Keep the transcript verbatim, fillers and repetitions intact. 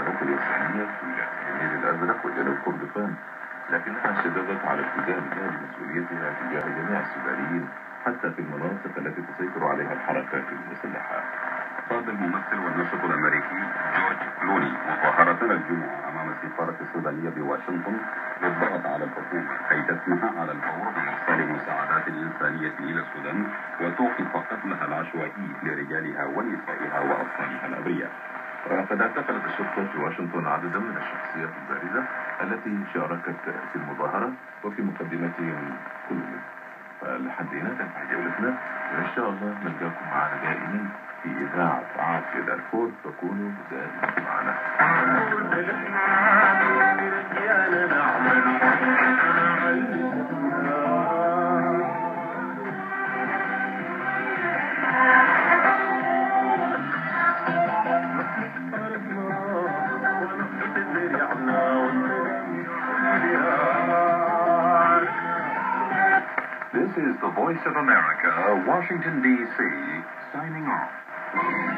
الحركة الإنسانية في النيل الأزرق وجنوب كردفان، لكنها شددت على التزام بمسؤوليتها تجاه جميع السودانيين حتى في المناطق التي تسيطر عليها الحركات المسلحة. قاد الممثل والناشط الأمريكي جورج كلوني مظاهرة الجمعة أمام السفارة السودانية بواشنطن للضغط على الحكومة كي تسمح على الفور بإرسال المساعدات الإنسانية إلى السودان وتوقف قتلها العشوائي لرجالها ونسائها وأطفالها الأبرياء. وقد اعتقلت الشرطة في واشنطن عددا من الشخصيات البارزة التي شاركت في المظاهرة وفي مقدمتهم كلهم. فلحد هنا تنتهي جولتنا، وإن شاء الله نلقاكم معنا دائما في إذاعة عافية دارفور، فكونوا دائما معنا. This is the Voice of America, Washington, D C, signing off.